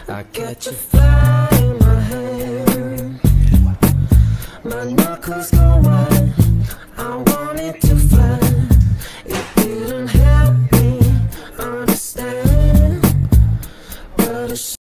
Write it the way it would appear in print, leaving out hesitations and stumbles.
I catch a fly in my hand, my knuckles go